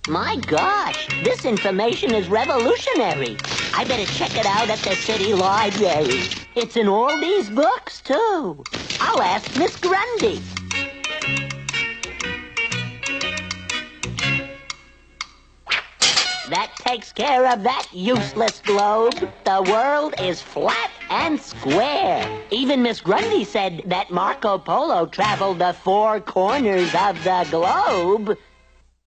My gosh, this information is revolutionary. I better check it out at the city library. It's in all these books, too. I'll ask Miss Grundy. That takes care of that useless globe. The world is flat and square. Even Miss Grundy said that Marco Polo traveled the 4 corners of the globe.